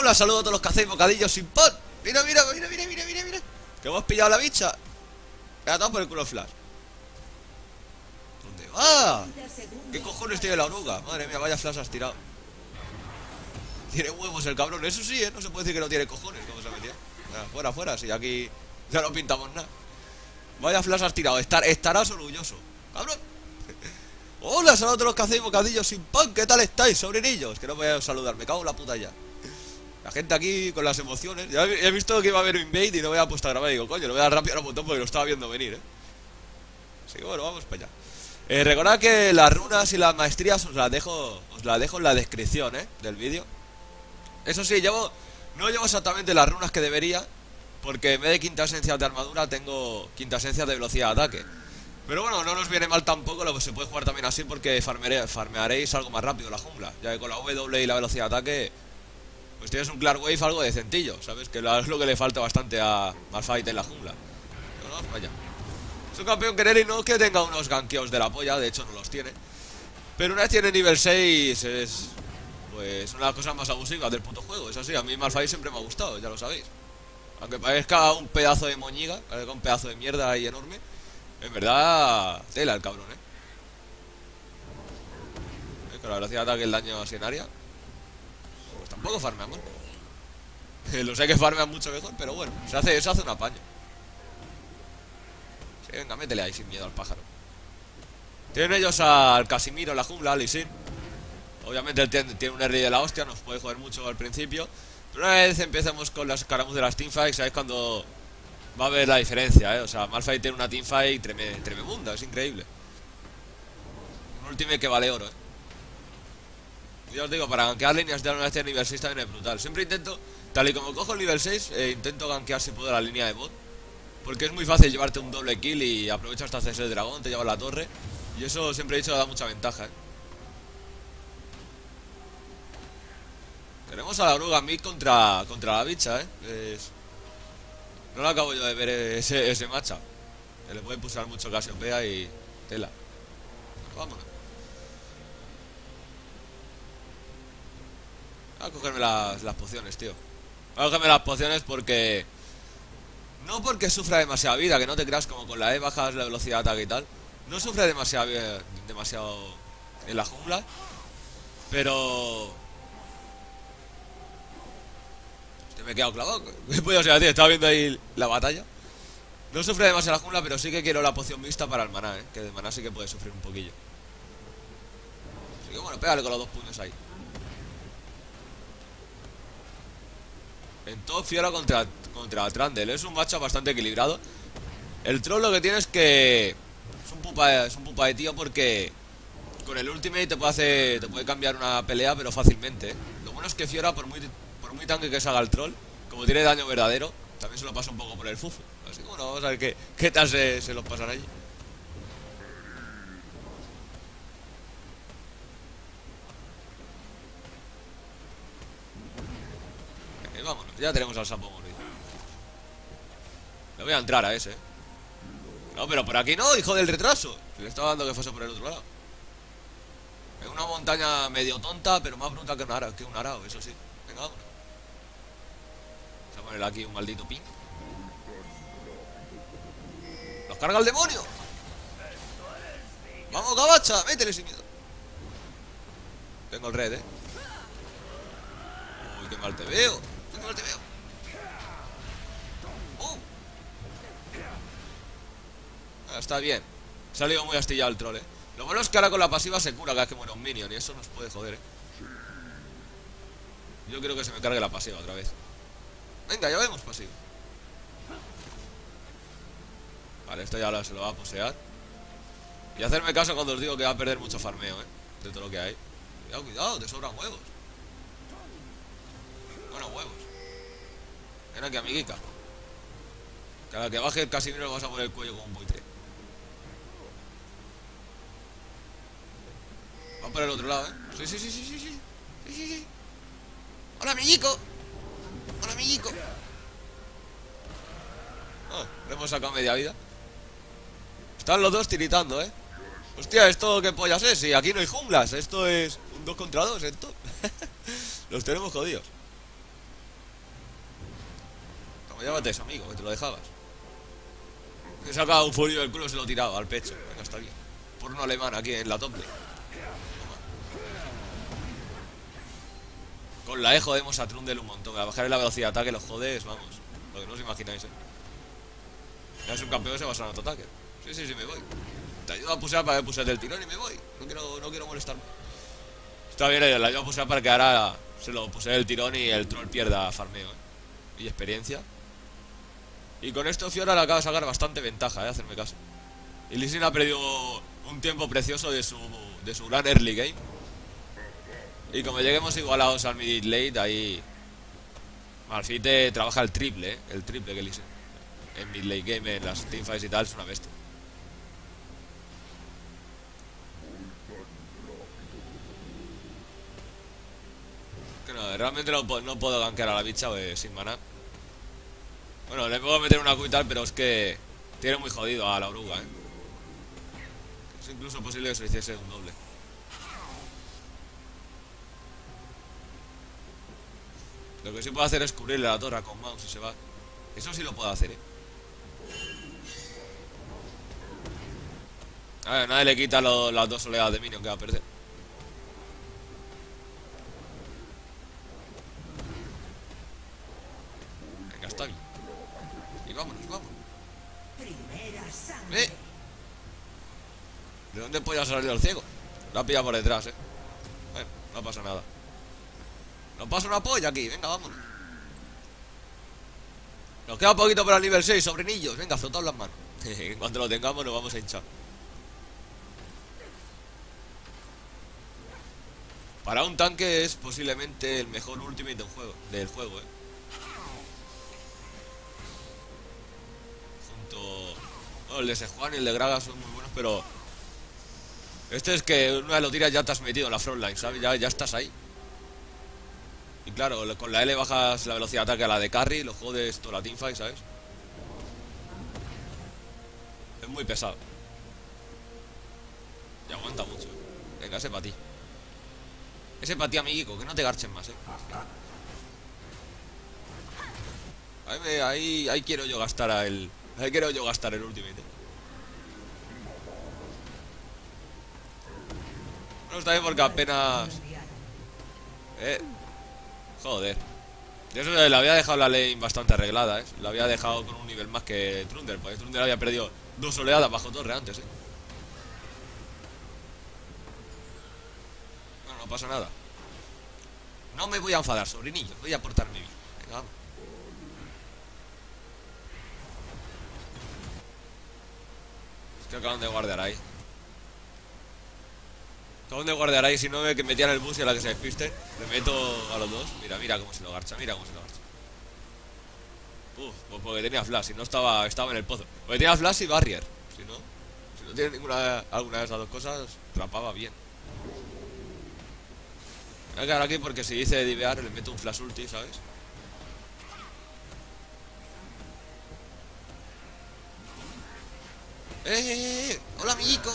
Hola, saludos a todos los que hacéis bocadillos sin pan. Mira, mira, mira, mira, mira, mira, mira. Que hemos pillado a la bicha. Me ha dado por el culo Flash. ¿Dónde va? ¿Qué cojones tiene la oruga? Madre mía, vaya Flash has tirado. Tiene huevos el cabrón, eso sí, no se puede decir que no tiene cojones. ¿Cómo se ha metido? Fuera, fuera, si aquí ya no pintamos nada. Vaya Flash has tirado, estarás orgulloso. Cabrón. Hola, saludos a todos los que hacéis bocadillos sin pan. ¿Qué tal estáis, sobrinillos? Que no me voy a saludar, me cago en la puta ya. La gente aquí con las emociones. Ya he visto que iba a haber un invade y no me había puesto a grabar. Y digo, coño, lo voy a dar rápido al botón porque lo estaba viendo venir, Así que bueno, vamos para allá. Recordad que las runas y las maestrías os las dejo en la descripción, del vídeo. Eso sí, no llevo exactamente las runas que debería, porque en vez de quinta esencia de armadura tengo quinta esencia de velocidad de ataque. Pero bueno, no nos viene mal tampoco, lo que se puede jugar también así porque farmearéis algo más rápido la jungla. Ya que con la W y la velocidad de ataque, pues tienes un Clear Wave algo decentillo, ¿sabes? Que es lo que le falta bastante a Malphite en la jungla. Pero no, vaya. Es un campeón que no es que tenga unos gankeos de la polla, de hecho no los tiene. Pero una vez tiene nivel 6 es... pues una de las cosas más abusivas del puto juego. Es así, a mí Malphite siempre me ha gustado, ya lo sabéis. Aunque parezca un pedazo de moñiga, parezca un pedazo de mierda ahí enorme, en verdad, tela el cabrón, con la velocidad de ataque y el daño así en área, pues tampoco farmeamos. Lo sé que farmean mucho mejor, pero bueno, se hace un apaño. Sí, venga, métele ahí sin miedo al pájaro. Tienen ellos al Casimiro en la jungla, al Lee Sin. Obviamente él tiene un early de la hostia, nos puede joder mucho al principio. Pero una vez empecemos con las escaramuzas de las teamfights, ¿sabes? Cuando va a ver la diferencia, O sea, Malphite tiene una teamfight tremenda, es increíble. Un ultimate que vale oro, Ya os digo, para gankear líneas de una vez nivel 6 también es brutal. Siempre intento, tal y como cojo el nivel 6, intento gankear si puedo la línea de bot. Porque es muy fácil llevarte un doble kill y aprovechas hasta hacerse el dragón, te llevas la torre. Y eso siempre he dicho que da mucha ventaja, Tenemos a la oruga mid contra la bicha, No lo acabo yo de ver ese matchup. Le puede pulsar mucho Casiopea y tela. Vámonos. Voy a cogerme las pociones, tío. Voy a cogerme las pociones porque... no porque sufra demasiada vida, que no te creas, como con la E bajas la velocidad de ataque y tal. No sufre demasiado en la jungla. Pero... me he quedado clavado. Pues, o sea, tío, estaba viendo ahí la batalla. No sufre demasiado la jungla, pero sí que quiero la poción mixta para el maná, que de maná sí que puede sufrir un poquillo. Así que bueno, pégale con los 2 puños ahí. En top Fiora contra Trundle. Es un matchup bastante equilibrado. El troll lo que tiene es que es un pupa de tío porque con el ultimate te puede cambiar una pelea, pero fácilmente, Lo bueno es que Fiora, por muy tanque que se haga el troll, como tiene daño verdadero, también se lo pasa un poco por el fufo. Así que bueno, vamos a ver qué tal se los pasan allí. Vámonos, ya tenemos al sapo morido. Le voy a entrar a ese, No, pero por aquí no, hijo del retraso. Le estaba dando que fuese por el otro lado. Es una montaña medio tonta, pero más bruta que un arao, eso sí. Venga, vámonos. Vamos a poner aquí un maldito ping. ¡Nos carga el demonio! ¡Vamos, gabacha! ¡Métele sin miedo! Tengo el red, Uy, qué mal te veo. ¡Qué mal te veo! Está bien. Ha salido muy astillado el troll, Lo bueno es que ahora con la pasiva se cura cada vez que muere un minion y eso nos puede joder, Yo quiero que se me cargue la pasiva otra vez. Venga, ya vemos pasiva. Vale, esto ya se lo va a posear. Y hacerme caso cuando os digo que va a perder mucho farmeo, de todo lo que hay. Cuidado, cuidado, te sobran huevos. Bueno, huevos. Ven aquí, amiguica. Que a la que baje el Casimiro le vas a poner el cuello como un buitre. Vamos por el otro lado, Sí. Hola, amiguico. Hola, amiguico. Le hemos sacado media vida. Están los dos tiritando, Hostia, ¿esto qué pollas es? Si aquí no hay junglas. Esto es un 2 contra 2 esto. Los tenemos jodidos. Toma, llévate eso, amigo, que te lo dejabas. He sacado un folio del culo y se lo he tirado al pecho. Venga, está bien. Por un alemán aquí en la tople. Con la E jodemos a Trundle un montón. A bajar la velocidad de ataque los jodes, vamos. Lo que no os imagináis, Ya es un campeón que se basa en autoataque. Sí, sí, sí, me voy. Te ayudo a pusear para que pusees del tirón y me voy. No quiero molestarme. Está bien, le ayudo a pusear para que ahora se lo pusee del tirón y el troll pierda farmeo, y experiencia. Y con esto Fiora le acaba de sacar bastante ventaja, hacerme caso. Y Lee Sin ha perdido un tiempo precioso de su gran early game. Y como lleguemos igualados al mid late, ahí Malphite trabaja el triple que Lee Sin. En mid late game, en las teamfights y tal, es una bestia. Que no, realmente no puedo gankear a la bicha sin maná. Bueno, le puedo meter una Q y tal, pero es que tiene muy jodido a la oruga, Es incluso posible que se hiciese un doble. Lo que sí puedo hacer es cubrirle la torre con mouse y se va. Eso sí lo puedo hacer, A ver, nadie le quita las 2 oleadas de minion que va a perder. Venga, está bien. Y vámonos. ¿De dónde puede salir el ciego? Lo ha pillado por detrás, Bueno, no pasa nada. Nos pasa una polla aquí, venga, vámonos. Nos queda un poquito para el nivel 6, sobrinillos. Venga, flotad las manos. En cuanto lo tengamos nos vamos a hinchar. Para un tanque es posiblemente el mejor ultimate del juego, Bueno, el de Sejuani y el de Gragas son muy buenos, pero este es que una vez lo tiras ya te has metido en la frontline, ¿sabes? Ya estás ahí. Y claro, con la L bajas la velocidad de ataque a la de carry, lo jodes toda la teamfight, ¿sabes? Es muy pesado. Y aguanta mucho. Venga, ese para ti. Ese para ti, amiguico, que no te garchen más, Ahí quiero yo gastar Ahí quiero yo gastar el ultimate. No está bien porque apenas... Joder. De eso le había dejado la lane bastante arreglada, La había dejado con un nivel más que Trundle, porque Trundle había perdido 2 oleadas bajo torre antes, No pasa nada. No me voy a enfadar, sobrinillo. Voy a portarme bien. Venga, vamos. Es que acaban de guardar ahí. Acaban de guardar ahí. Si no me que metían el bus y a la que se despisten, le meto a los dos. Mira cómo se lo garcha. Pues porque tenía flash. Si no estaba en el pozo. Porque tenía flash y barrier. Si no tiene alguna de esas dos cosas, trapaba bien. Voy a quedar aquí porque si dice divear le meto un flash ulti, ¿sabes? Hola, amiguico.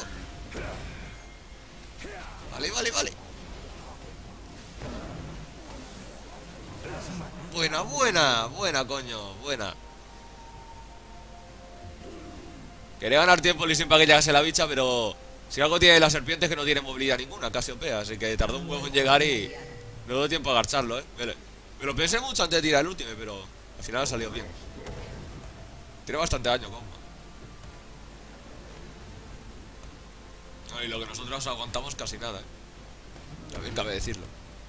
Vale. Buena, coño, buena. Quería ganar tiempo Lee Sin para que llegase la bicha, pero si algo tiene la serpiente es que no tiene movilidad ninguna, Casiopea, así que tardó un huevo en llegar y no dio tiempo a agacharlo, Me lo pensé mucho antes de tirar el último, pero al final ha salido bien. Tiene bastante daño, compa. Y lo que nosotros aguantamos casi nada, También cabe decirlo.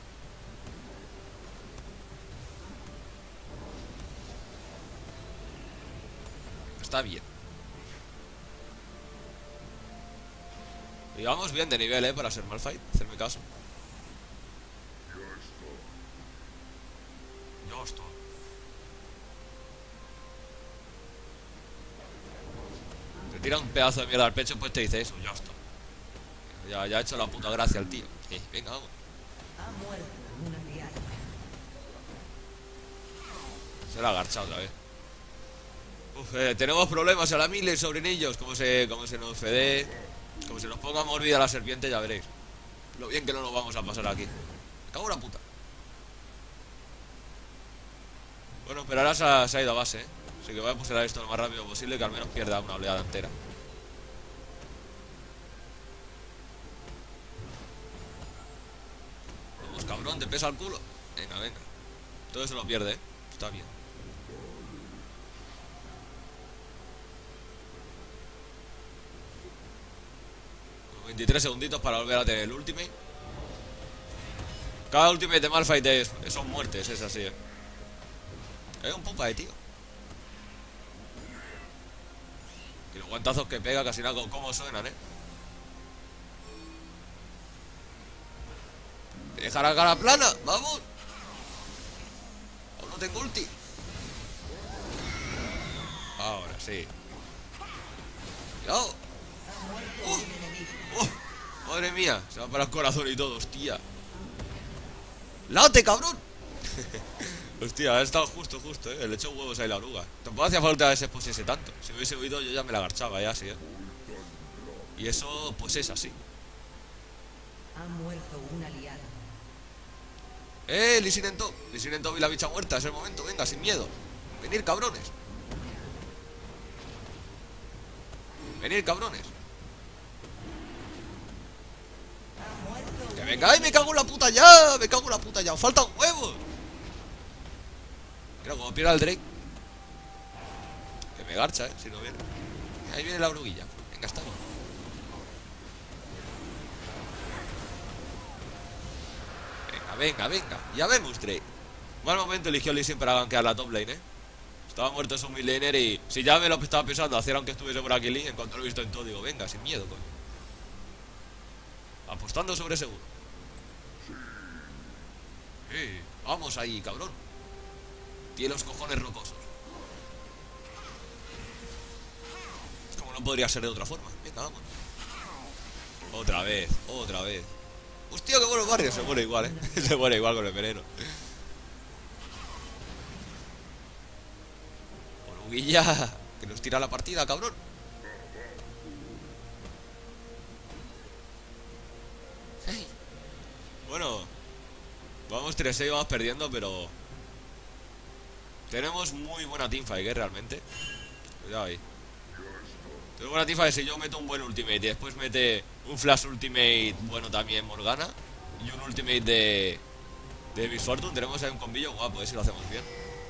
Está bien. Y vamos bien de nivel, para ser Malphite. Hacerme caso. Ya está. Te tira un pedazo de mierda al pecho, pues te dice eso, ya está. Ya ha hecho la puta gracia al tío. Venga, vamos. Se la ha agarchado otra vez. Tenemos problemas a la mile, sobrinillos. Como se nos fede. Como se nos ponga mordida la serpiente, ya veréis. Lo bien que no lo vamos a pasar aquí. Me cago en la puta. Bueno, Bueno, pero ahora se ha ido a base, ¿eh? Así que voy a pulsar esto lo más rápido posible, que al menos pierda una oleada entera. Vamos, cabrón, te pesa el culo. Venga, venga. Todo eso lo pierde, ¿eh? Está bien. 23 segunditos para volver a tener el ultimate. Cada ultimate de Malphite son muertes, es así, ¿eh? Es un pupa de tío. Y los guantazos que pega casi nada con cómo suenan, ¿eh? Deja la cara plana, vamos. Aún no tengo ulti. Ahora sí. Cuidado. Madre mía, se va para el corazón y todo, hostia. ¡Late, cabrón! Hostia, ha estado justo, le he hecho huevos ahí la oruga. Tampoco hacía falta que se expusiese tanto. Si hubiese huido yo ya me la garchaba, ya así, ¿eh? Y eso, pues es así. Ha muerto un aliado. Lee Sin en top y la bicha muerta, es el momento, venga, sin miedo. Venir, cabrones. Venir, cabrones. Que venga, ¡ay, me cago en la puta ya! Me cago en la puta ya, os faltan huevos. Mira, como pierda el Drake. Que me garcha, si no viene. Ahí viene la oruguilla. Venga, está bien. Venga. Ya vemos, Drake. Mal momento eligió Lee Sin para gankear la top lane, ¿eh? Estaba muerto su midlaner y si ya me lo estaba pensando hacer aunque estuviese por aquí Lee, en cuanto lo he visto en todo, digo, venga, sin miedo, coño. Apostando sobre seguro. Vamos ahí, cabrón. Tiene los cojones rocosos. Como no podría ser de otra forma. Venga, vamos. Otra vez. Hostia, qué buenos barrios. Se muere igual, Se muere igual con el veneno. Oruguilla, que nos tira la partida, cabrón. Hey. Bueno, vamos 3-6, vamos perdiendo, pero tenemos muy buena teamfight, realmente. Cuidado ahí. Tenemos buena teamfight. Si yo meto un buen ultimate y después mete un flash ultimate bueno también Morgana y un ultimate de Miss Fortune, tenemos ahí un combillo guapo, si lo hacemos bien.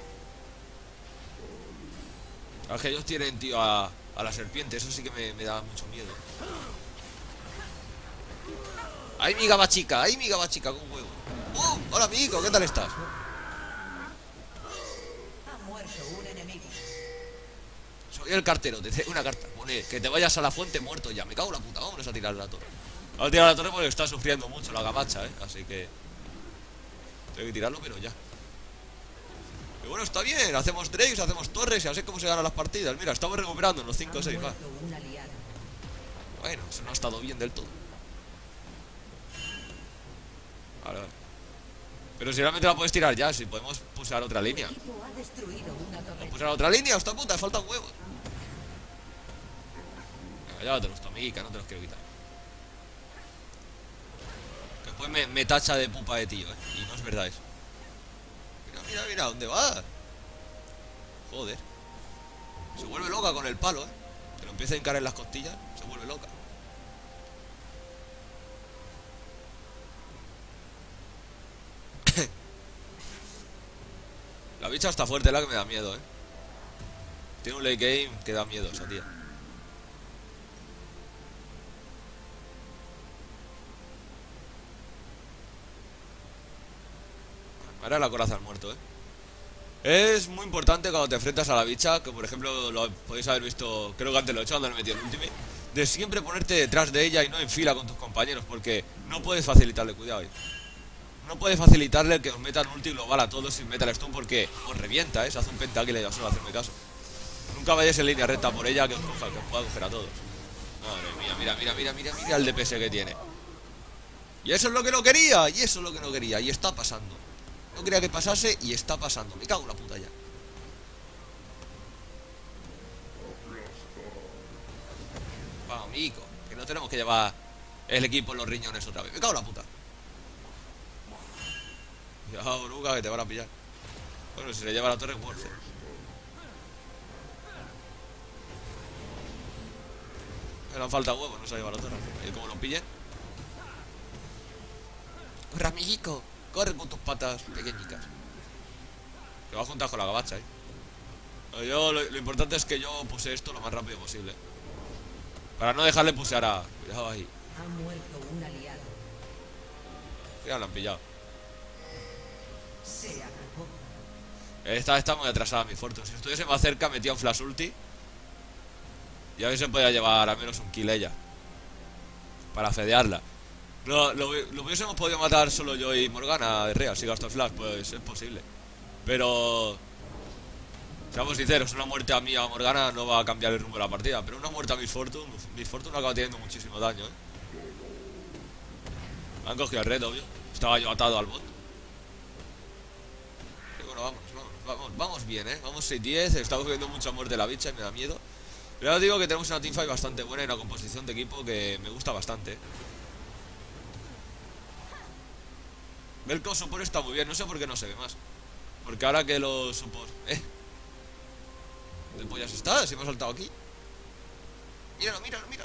Es que ellos tienen, tío, a la serpiente. Eso sí que me da mucho miedo. ¡Ay, mi gabachica! Con huevo! Hola, amigo, ¿qué tal estás? Ha muerto un enemigo. Soy el cartero, te traigo una carta. Pone que te vayas a la fuente muerto ya. Me cago en la puta, vámonos a tirar la torre. Vamos a tirar la torre porque está sufriendo mucho la gabacha, Así que tengo que tirarlo, pero ya. Y bueno, está bien, hacemos drakes, hacemos torres y así es como se ganan las partidas. Mira, estamos recuperando en los 5 o 6, va. Bueno, eso no ha estado bien del todo. Vale. Pero si realmente la puedes tirar ya, si podemos pulsar otra línea. ¿Podemos pulsar otra línea? ¡Hostia puta! Faltan huevos. Venga, ya tenemos tu amiguica, no te los quiero quitar. Que después me tacha de pupa de tío, Y no es verdad eso. Mira, ¿dónde va? Joder. Se vuelve loca con el palo, Que lo empieza a hincar en las costillas. Se vuelve loca. La bicha está fuerte, la que me da miedo, Tiene un late game que da miedo esa tía. Ahora la coraza al muerto, Es muy importante cuando te enfrentas a la bicha, que por ejemplo lo podéis haber visto, creo que antes lo he hecho cuando le metí el ultimate, de siempre ponerte detrás de ella y no en fila con tus compañeros, porque no puedes facilitarle, cuidado ahí. No puedes facilitarle que os metan ulti global a todos sin metal stun porque os revienta, Se hace un pentakill y ya solo hacerme caso. Nunca vayáis en línea recta por ella que os coja, que os pueda coger a todos. Madre mía, mira el DPS que tiene. Y eso es lo que no quería, y está pasando. No quería que pasase y está pasando. Me cago en la puta ya. Vamos, amigo, que no tenemos que llevar el equipo en los riñones otra vez. Me cago en la puta. Ya, oruga, que te van a pillar. Bueno, si se le lleva la torre, muerte. Le han falta huevos, no se ha llevado la torre. Y como lo pillen. Corre, amiguico. Corre con tus patas pequeñicas. Te va a juntar con la gabacha, Yo, lo importante es que yo puse esto lo más rápido posible. Para no dejarle pusear a... Cuidado ahí. Ha muerto un aliado. Ya lo han pillado. Se acabó. Está muy atrasada mi Fortune. Si estuviese más cerca metía un flash ulti. Y a ver si se podía llevar al menos un kill ella. Para fedearla. No, lo hubiésemos podido matar solo yo y Morgana de Real si gasto el flash, pues es posible. Pero... seamos sinceros, una muerte a mí o a Morgana no va a cambiar el rumbo de la partida. Pero una muerte a Miss Fortune acaba teniendo muchísimo daño, Me han cogido el red, obvio. Estaba yo atado al bot. Y bueno, vamos bien, Vamos 6-10, estamos viendo mucha muerte la bicha y me da miedo. Pero ya os digo que tenemos una teamfight bastante buena y una composición de equipo que me gusta bastante. Velcro support está muy bien, no sé por qué no se ve más. Porque ahora que los support... ¿Dónde pollas está? Se me ha saltado aquí. Míralo.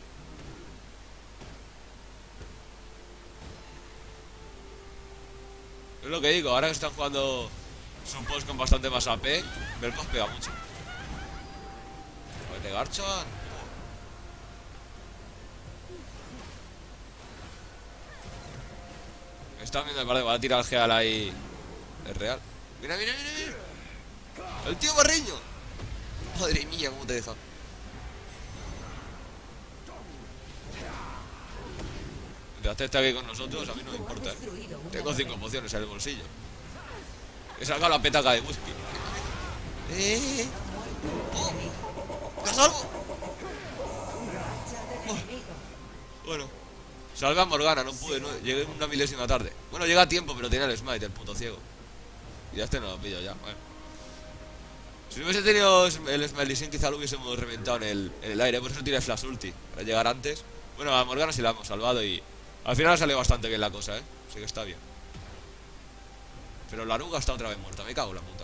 Es lo que digo, ahora que están jugando supports con bastante más AP, Velcro pega mucho. A ver, te garchan. Están viendo el par de... Va a tirar el Geal ahí. Es real. Mira. El tío Barreño. Madre mía, cómo te deja. Mientras esté aquí con nosotros, a mí no me importa, Tengo 5 pociones en el bolsillo. He sacado la petaca de whisky. ¡Oh! ¡La salvo! Bueno. Salve a Morgana, no pude, llegué una milésima tarde. Bueno, llega a tiempo, pero tenía el smite, el puto ciego. Y ya no lo pillo ya, bueno. Si no hubiese tenido el Smiley Sin, quizá lo hubiésemos reventado en el aire. Por eso tiré flash ulti, para llegar antes. Bueno, a Morgana sí la hemos salvado y... al final ha salido bastante bien la cosa, Así que está bien. Pero la Aruga está otra vez muerta, me cago en la puta.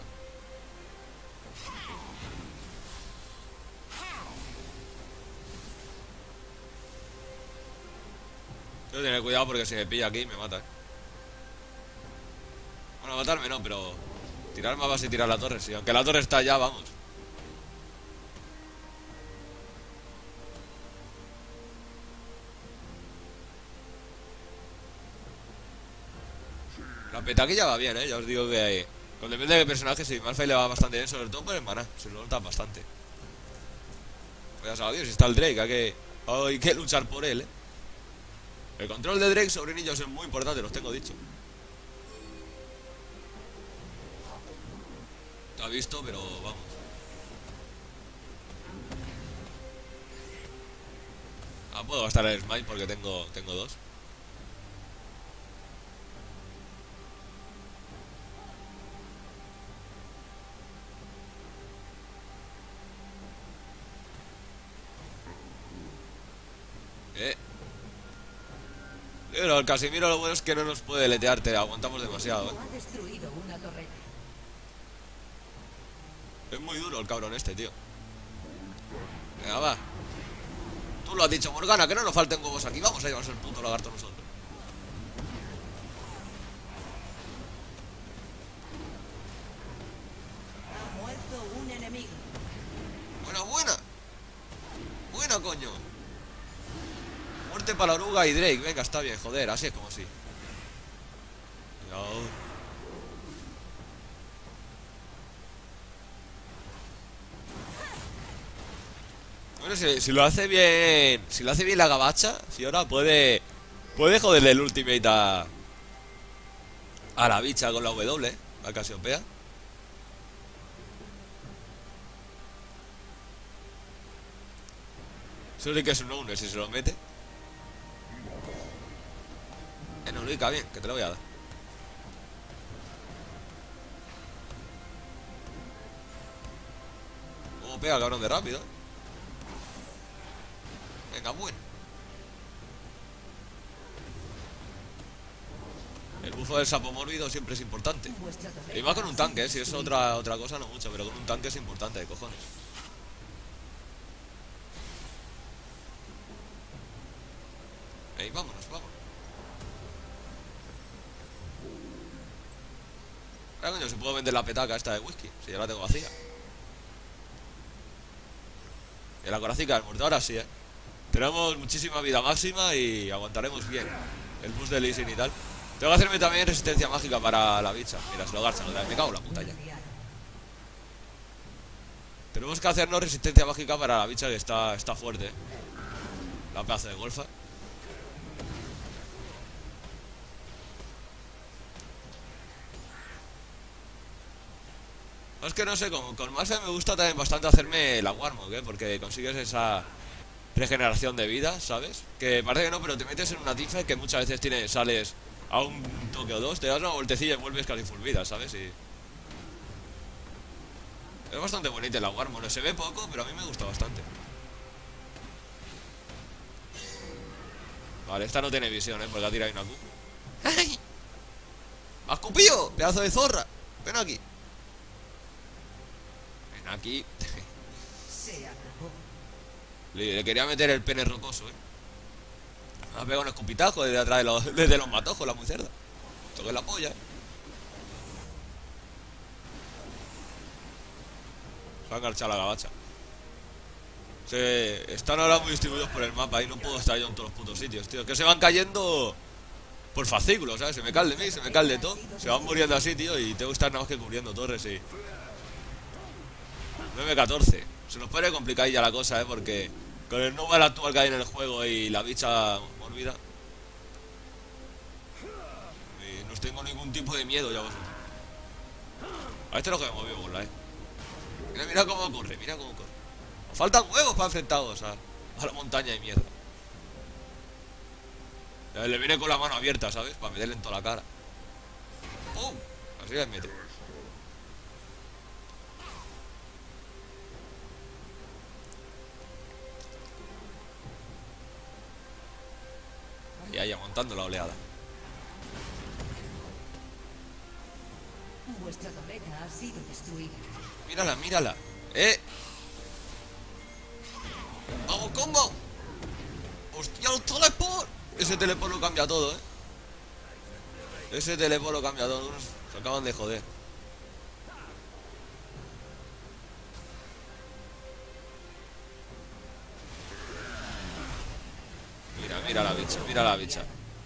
Tengo que tener cuidado porque si me pilla aquí me mata, Bueno, matarme no, pero... tirar más base y tirar la torre, sí. Aunque la torre está ya, vamos. La petaquilla va bien, Ya os digo que... con depende de qué personaje, sí, Malphite le va bastante bien, sobre todo por el maná. Se lo nota bastante. Pues ya sabéis, si está el Drake, hay que luchar por él, El control de Drake sobre niños es muy importante, los tengo dicho. Lo ha visto, pero vamos. Puedo gastar el smite porque tengo dos. Pero el Casimiro lo bueno es que no nos puede letearte, aguantamos demasiado, Ha destruido una torreta. Es muy duro el cabrón este, tío. Venga, va. Tú lo has dicho, Morgana, que no nos falten huevos aquí. Vamos a llevarnos el puto lagarto nosotros. Ha muerto un enemigo. Buena. Buena, coño. Muerte para la Oruga y Drake. Venga, está bien, joder, así es como sí. No. Bueno, si lo hace bien. Si lo hace bien la gabacha, Fiora puede joderle el ultimate a la bicha con la W, la Casiopea. Eso sí que es un no si se lo mete. No, Luica, bien, que te lo voy a dar. Pega, cabrón, de rápido. Venga, bueno. El bufo del sapo mórbido siempre es importante. Vuestra torreta Y más con un ha tanque, sido si es destruida. otra cosa no mucho, pero con un tanque es importante de cojones. Ey, vámonos, vamos. Ahora coño, si puedo vender la petaca esta de whisky, si ya la tengo vacía. Y la coracica del muerto, ahora sí, tenemos muchísima vida máxima y aguantaremos bien el boost de Lee Sin y tal. Tengo que hacerme también resistencia mágica para la bicha. Mira, se lo garchan otra vez, me cago en la puta Una ya. aliada. Tenemos que hacernos resistencia mágica para la bicha que está fuerte, la pedazo de golfa. Es que no sé, con Masa me gusta también bastante hacerme la Warmog, porque consigues esa regeneración de vida, ¿sabes? Que parece que no, pero te metes en una teamfight que muchas veces sales a un toque o dos, te das una vueltecilla y vuelves casi full vida, ¿sabes? Y es bastante bonita la Warmog, no se ve poco, pero a mí me gusta bastante. Vale, esta no tiene visión, porque ha tirado una Q. ¡Ay! ¡Me has escupido! ¡Pedazo de zorra! Ven aquí. Ven aquí. Se acabó. Le quería meter el pene rocoso, Me ha pegado un escupitajo desde atrás desde los matojos, la muy cerda. Toqué la polla, Se ha enganchado la gabacha. Están ahora muy distribuidos por el mapa y no puedo estar yo en todos los putos sitios, tío. Es que se van cayendo por fascículos, ¿sabes? Se me cae el de mí, se me cae el de todo. Se van muriendo así, tío, y tengo que estar nada más que cubriendo torres y... 9-14. Se nos puede complicar ya la cosa, porque con el Nova actual que hay en el juego y la bicha mórbida, no os tengo ningún tipo de miedo ya vosotros. A este lo que me movió bola, Mira, mira cómo corre, mira cómo corre. Nos faltan huevos para enfrentados a la montaña de mierda. Le viene con la mano abierta, ¿sabes? Para meterle en toda la cara. ¡Pum! Así les mete. Ahí, aguantando la oleada. Vuestra torreta ha sido destruida. Mírala, mírala. ¡Vamos, combo! ¡Hostia, los teleport! Ese teleport lo cambia todo, Ese teleport lo cambia todo. Se acaban de joder. Mira, mira la bicha, mira la bicha.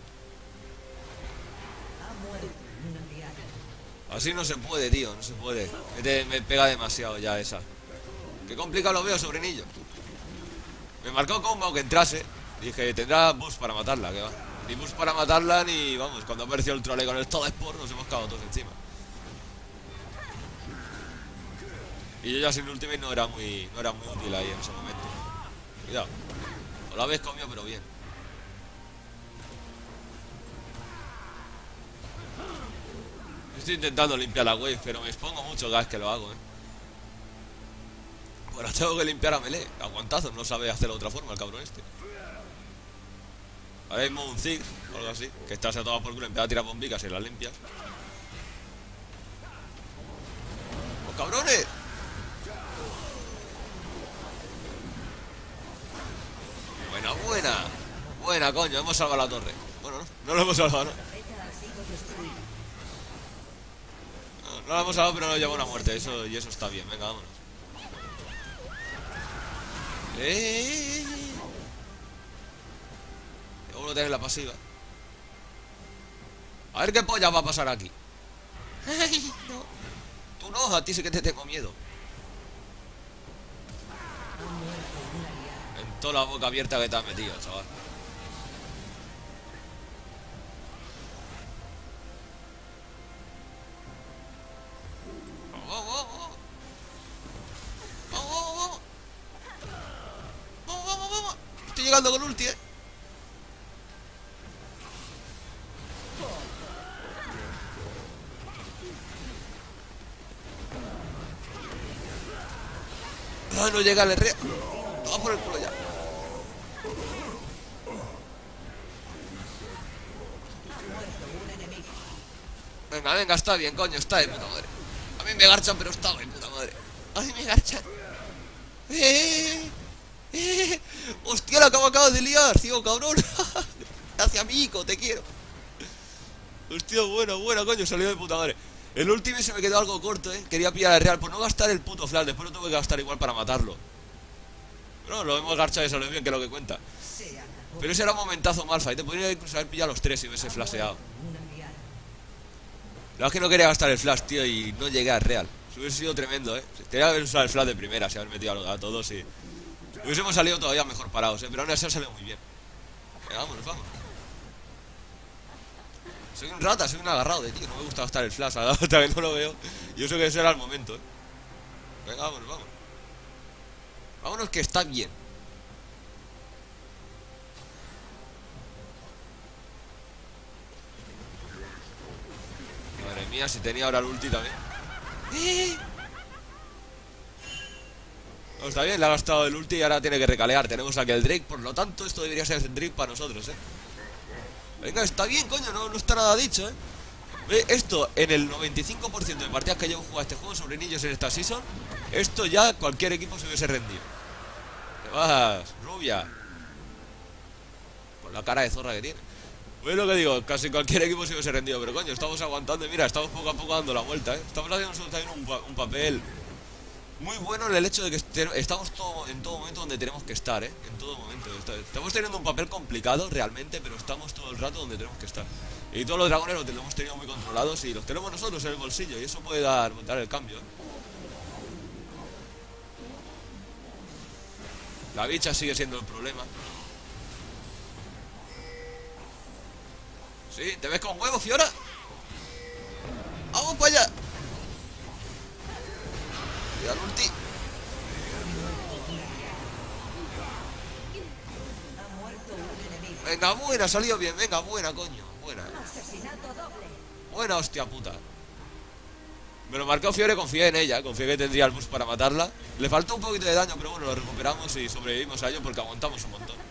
Ha muerto una aliada. Así no se puede, tío, no se puede. Me pega demasiado ya esa. Qué complicado lo veo, sobrinillo. Me marcó combo aunque entrase. Dije, tendrá boost para matarla, que va. Ni boost para matarla, ni vamos. Cuando apareció el trole con el Teleport, nos hemos cagado todos encima. Y yo ya sin ultimate no era muy útil ahí en ese momento. Cuidado. O la habéis comido, pero bien. Estoy intentando limpiar la wave, pero me expongo mucho cada vez que lo hago, Bueno, tengo que limpiar a melee. Aguantazos, no sabe hacerlo de otra forma el cabrón este. Ahora mismo un Ziggs o algo así, que estás a todas por culo, empieza a tirar bombicas y las limpias. ¡Los cabrones! Buena, buena. Buena, coño, hemos salvado la torre. Bueno, no lo hemos salvado, ¿no? La torreta ha sido destruida. No la hemos salvado, pero nos lleva una muerte. Eso está bien, venga, vámonos. Uno tiene la pasiva. A ver qué polla va a pasar aquí. Ay, no. Tú no, a ti sí que te tengo miedo. Ha muerto una aliada. En toda la boca abierta que te has metido, chaval. Vamos, vamos, vamos. Vamos, vamos, vamos. Vamos, vamos, vamos. Estoy llegando con ulti, Ah, no llega el RE. Vamos por el culo ya. Ha muerto un enemigo. Venga, venga, está bien, coño, está de puta madre. A mí me garchan, pero está de puta madre. A mí me garchan. Hostia, la que me acabas de liar, ciego cabrón. Gracias, amigo, te quiero. Hostia, buena, buena, coño, salió de puta madre. El último se me quedó algo corto, quería pillar el real por no gastar el puto flash. Después lo tuve que gastar igual para matarlo. Pero lo hemos garchado y salió bien, que es lo que cuenta. Se acabó. Pero ese era un momentazo malfa y te podría incluso haber pillado los tres si hubiese flasheado. Una aliada. La verdad es que no quería gastar el flash, tío, y no llegué al real. Eso hubiese sido tremendo, Tenía que haber usado el flash de primera, si haber metido a todos y... hubiésemos salido todavía mejor parados, pero aún así ha salido muy bien. Venga, vámonos, vamos. Soy un rata, soy un agarrado de tío, no me gusta gastar el flash, hasta que no lo veo. Y eso que ese era el momento, Venga, vámonos, vamos. Vámonos que está bien. Madre mía, si tenía ahora el ulti también. No, está bien, le ha gastado el ulti y ahora tiene que recalear. Tenemos aquí el Drake, por lo tanto esto debería ser el Drake para nosotros, Venga, está bien, coño, no está nada dicho, Esto, en el 95% de partidas que llevo jugado a este juego sobre niños en esta season, esto ya cualquier equipo se hubiese rendido. Te vas, rubia. Por la cara de zorra que tiene. Pues lo que digo, casi cualquier equipo se hubiese rendido. Pero coño, estamos aguantando y mira, estamos poco a poco dando la vuelta, Estamos haciendo nosotros también un papel muy bueno en el hecho de que estamos en todo momento donde tenemos que estar, En todo momento. Estamos teniendo un papel complicado realmente, pero estamos todo el rato donde tenemos que estar. Y todos los dragones los hemos tenido muy controlados y los tenemos nosotros en el bolsillo. Y eso puede dar el cambio, La bicha sigue siendo el problema. ¿Sí? ¿Te ves con huevo, Fiora? ¡Vamos para allá! Cuidado el ulti. Ha muerto un enemigo. Venga, buena, ha salido bien. Venga, buena, coño. Buena. Asesinato doble. Buena, hostia puta. Me lo marcó Fiore, confié en ella. Confié que tendría el boost para matarla. Le faltó un poquito de daño, pero bueno, lo recuperamos y sobrevivimos a ello porque aguantamos un montón.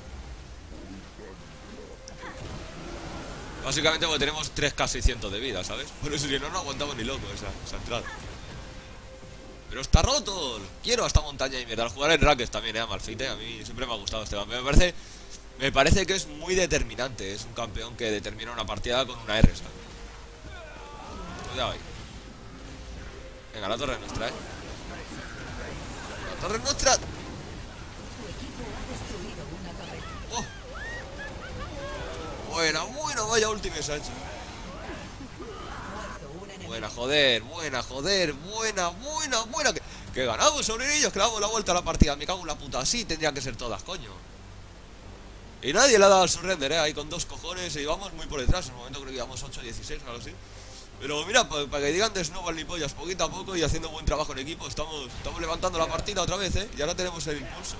Básicamente porque tenemos 3K600 de vida, ¿sabes? Por eso si no, no aguantamos ni loco esa entrada. Pero está roto. Quiero esta montaña y mierda. Al jugar en Ranked también, Amalfite. A mí siempre me ha gustado este campeón. Me parece que es muy determinante. Es un campeón que determina una partida con una R, ¿sabes? Cuidado ahí. Venga, la torre es nuestra, La torre es nuestra. Tu equipo ha destruido una torre. Oh. Buena, buena, vaya última se ha hecho. Muerto un enemigo. Buena, joder, buena. Que ganamos sobre ellos, que le damos la vuelta a la partida. Me cago en la puta, así tendrían que ser todas, coño. Y nadie le ha dado el surrender, ahí con 2 cojones. Y vamos muy por detrás, en el momento creo que íbamos 8-16 o algo así. Pero mira, para que digan de Snowball ni pollas, poquito a poco y haciendo buen trabajo en equipo, estamos levantando la partida otra vez, Y ahora tenemos el impulso.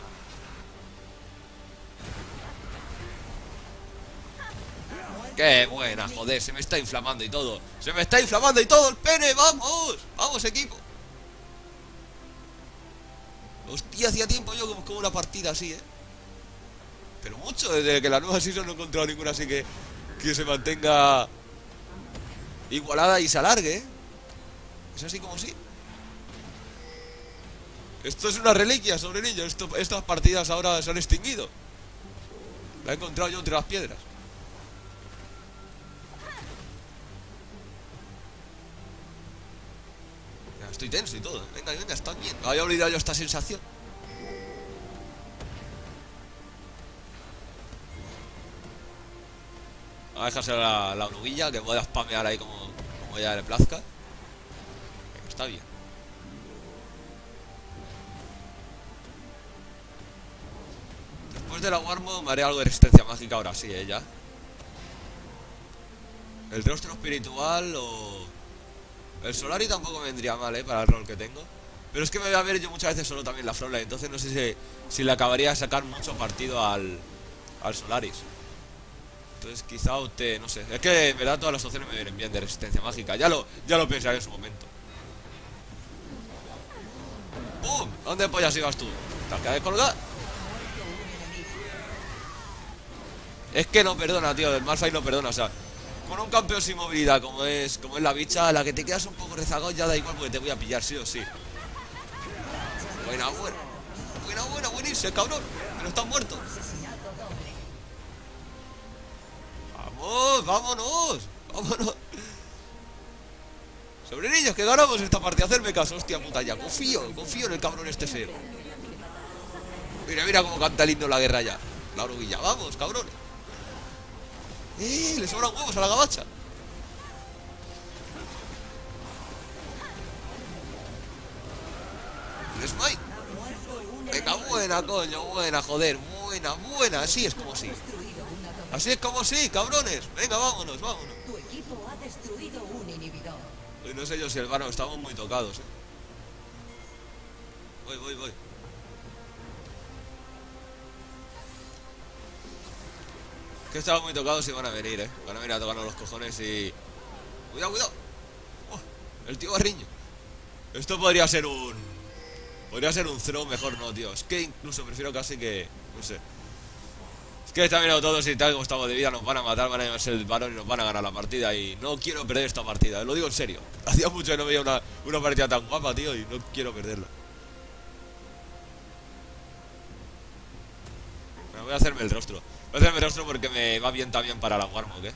Qué buena, joder, se me está inflamando y todo. Se me está inflamando y todo el pene, vamos. Vamos, equipo. Hostia, hacía tiempo yo que buscaba una partida así, Pero mucho, desde que la nueva season no he encontrado ninguna así que se mantenga igualada y se alargue, Es así como sí. Esto es una reliquia sobre niños. Estas partidas ahora se han extinguido. La he encontrado yo entre las piedras. Ya, estoy tenso y todo. Venga, está bien. Me había olvidado yo esta sensación. Vamos a dejarse la oruguilla, que pueda spamear ahí como ya le plazca. Está bien. Después de la Warmo me haré algo de resistencia mágica ahora sí, ya. El rostro espiritual o... El Solari tampoco me vendría mal, para el rol que tengo. Pero es que me voy a ver yo muchas veces solo también la Flora. Entonces no sé si le acabaría de sacar mucho partido al Solaris. Entonces quizá usted, no sé. Es que en verdad todas las opciones me vienen bien de resistencia mágica. Ya lo pensaré en su momento. ¡Pum! ¿Dónde pollas ibas tú? ¿Te has quedado colgado? Es que no perdona, tío. El Malphite no perdona, o sea. Con un campeón sin movilidad como es la bicha, a la que te quedas un poco rezagado ya da igual porque te voy a pillar sí o sí. Buena, buena. Buena, buena, buenísimo, cabrón. Pero está muerto. Vamos, vámonos. Vámonos. Sobrinillos, que ganamos esta partida. Hacerme caso, hostia puta ya. Confío en el cabrón este feo. Mira, mira cómo canta el himno la guerra ya. La oruguilla, vamos, cabrón. Le sobran huevos a la gabacha. El smite. Venga, buena, coño, buena, joder. Buena, buena, así es como sí. Así es como sí, cabrones. Venga, vámonos, vámonos. Tu equipo ha destruido un inhibidor. Uy, no sé yo si el vano, estamos muy tocados, Voy. Que estamos muy tocados y van a venir, Van a venir a tocarnos los cojones y... Cuidado, cuidado. El tío Barriño. Esto podría ser un... Podría ser un throw, mejor no, tío. Es que incluso prefiero casi que... No sé. Es que están viendo todos y tal como estamos de vida. Nos van a matar, van a llevarse el varón y nos van a ganar la partida. Y no quiero perder esta partida, lo digo en serio. Hacía mucho que no veía una partida tan guapa, tío. Y no quiero perderla. Voy a hacerme el rostro. Voy a hacerme el rostro porque me va bien también para la Warmog,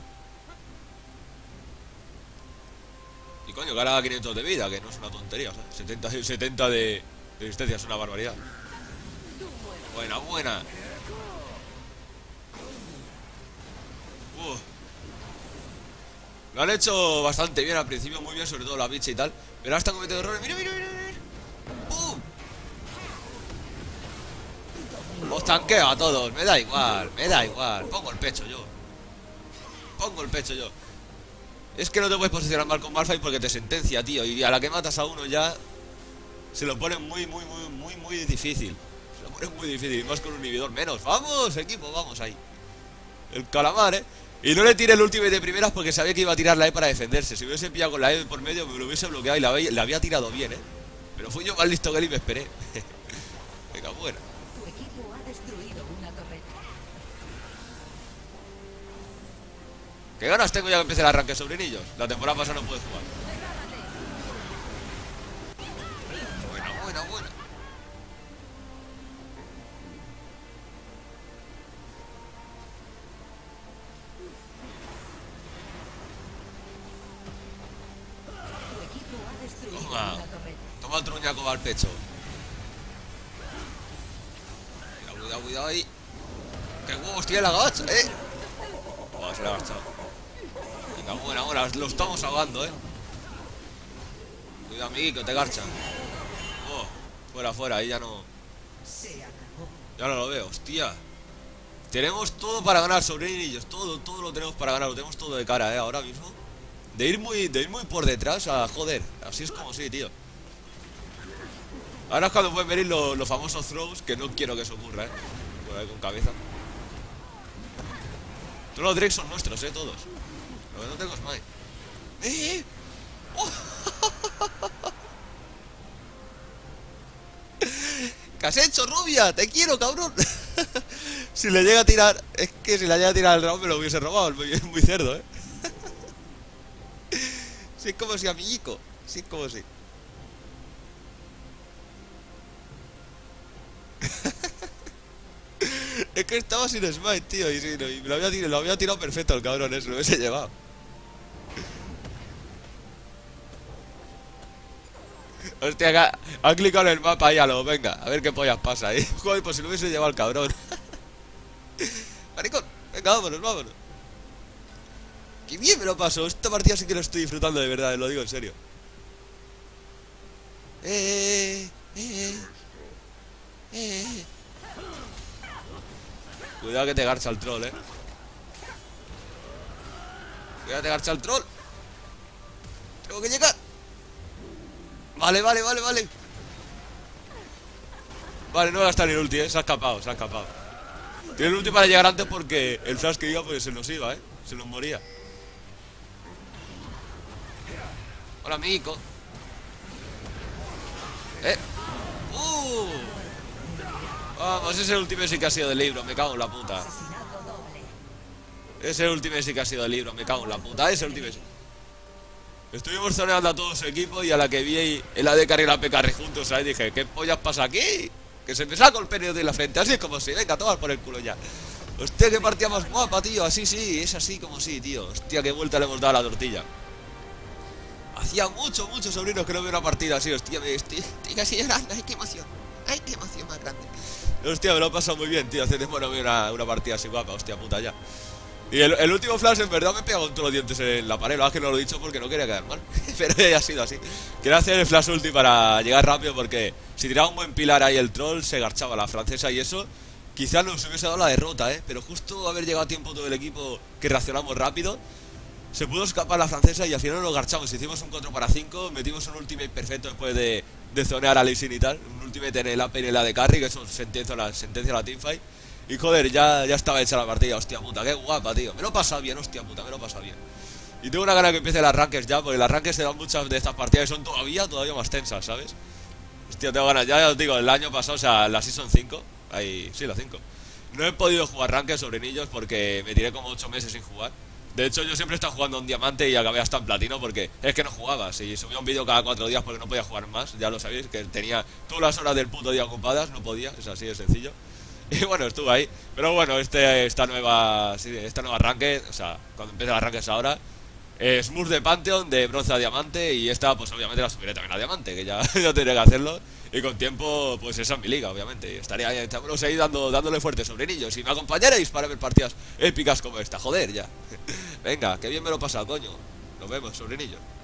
Y coño, que ahora 500 de vida, que no es una tontería, ¿sabes? 70 de resistencia es una barbaridad. Buena, buena. Lo han hecho bastante bien al principio, muy bien, sobre todo la bicha y tal. Pero ahora están cometiendo errores. Mira. ¡Pum! Os tanqueo a todos, me da igual. Pongo el pecho yo. Es que no te puedes posicionar mal con Malphite porque te sentencia, tío. Y a la que matas a uno ya se lo pone muy difícil. Se lo pone muy difícil. Y más con un inhibidor menos. Vamos, equipo, vamos ahí. El calamar, Y no le tiré el ultimate de primeras porque sabía que iba a tirar la E para defenderse. Si hubiese pillado con la E por medio me lo hubiese bloqueado y la había tirado bien, Pero fui yo más listo que él y me esperé. Venga, buena. Tu equipo ha destruido una torreta. ¿Qué ganas tengo ya que empiece el arranque, sobrinillos? La temporada pasada no pude jugar. Buena. Tu equipo ha destruido Toma. una torreta. Toma el truñaco al pecho. Cuidado ahí. ¡Qué huevos tiene la gabacha, se la ha agachado. Venga, buena, lo estamos ahogando, Cuidado, amiguito, te garchan. Fuera, ahí ya no. Ya no lo veo, hostia. Tenemos todo para ganar, sobrinillos. Todo lo tenemos para ganar, lo tenemos todo de cara, ahora mismo. De ir muy por detrás a joder. Así es como sí, tío. Ahora es cuando pueden venir los famosos throws, que no quiero que eso ocurra, Por ahí con cabeza. Todos los Drakes son nuestros, todos. Lo que no tengo es Smite. ¡Oh! ¿Qué has hecho, rubia? Te quiero, cabrón. Si le llega a tirar... Es que si le llega a tirar el round me lo hubiese robado. Es muy cerdo, Sí, es como si amiguico. Sí, es como si... Es que estaba sin smite, tío. Y lo había tirado perfecto el cabrón, lo hubiese llevado. Hostia, ha clicado en el mapa ahí a lo, venga, a ver qué pollas pasa ahí. Joder, pues si lo hubiese llevado el cabrón. Maricón, venga, vámonos. Qué bien me lo paso. Esta partida sí que lo estoy disfrutando de verdad, lo digo en serio. Cuidado que te garcha el troll, Cuidado que te garcha el troll. Tengo que llegar. Vale. Vale, no voy a gastar ni el ulti, Se ha escapado. Tiene el ulti para llegar antes porque el flash que iba pues se nos iba, Se nos moría. Hola, amiguico. Vamos, ese ultimate sí que ha sido del libro. Me cago en la puta. Ese Ultimate sí que ha sido el libro, me cago en la puta. Ese Ultimate sí. Estuvimos zoneando a todo su equipo y a la que vi el AD Carry y la P Carry juntos, ¿sabes? Dije, ¿qué pollas pasa aquí? Que se me saca el pene de la frente, así es como si, venga, tomar por el culo ya. Hostia, qué partida más guapa, tío. Así sí, es así como sí, tío. Hostia, qué vuelta le hemos dado a la tortilla. Hacía mucho, sobrinos, que no veo una partida así. Hostia, estoy casi llorando. Ay, qué emoción. Ay, qué emoción más grande. Hostia, me lo he pasado muy bien, tío. Hace tiempo no veo una partida así guapa, hostia puta ya. Y el último flash en verdad me pegó con todos los dientes en la pared. Lo es que no lo he dicho porque no quería quedar mal. Pero ya ha sido así. Quería hacer el flash ulti para llegar rápido porque si tiraba un buen pilar ahí el troll se garchaba la francesa y eso quizás nos hubiese dado la derrota, pero justo haber llegado a tiempo todo el equipo que reaccionamos rápido, se pudo escapar la francesa y al final nos garchamos. Hicimos un 4-5, metimos un ultimate perfecto después de zonear a Lee Sin y tal. Un ultimate en el AP y en el AD Carry, que eso sentencia la teamfight. Y joder, ya estaba hecha la partida, hostia puta, qué guapa, tío. Me lo he pasado bien, hostia puta, me lo he pasado bien. Y tengo una gana que empiece las rankings ya, porque las rankings se dan muchas de estas partidas y son todavía más tensas, ¿sabes? Hostia, tengo ganas, ya os digo, el año pasado, o sea, la Season 5, ahí, sí, la 5. No he podido jugar rankings sobre niños porque me tiré como 8 meses sin jugar. De hecho, yo siempre he estado jugando en diamante y acabé hasta en platino porque es que no jugaba. Si subía un vídeo cada 4 días porque no podía jugar más, ya lo sabéis, que tenía todas las horas del puto día ocupadas, no podía, es así de sencillo. Y bueno, estuve ahí. Pero bueno, esta nueva arranque, o sea, cuando empiece el arranque es ahora. Smurf de Pantheon, de bronce a diamante. Y esta, pues obviamente la subiré también a diamante, que ya no tendré que hacerlo. Y con tiempo, pues esa es mi liga, obviamente. Estaría ahí, ahí dándole fuerte sobrinillos. Si me acompañaréis para ver partidas épicas como esta, joder, ya. Venga, que bien me lo he pasado, coño. Nos vemos, sobrinillos.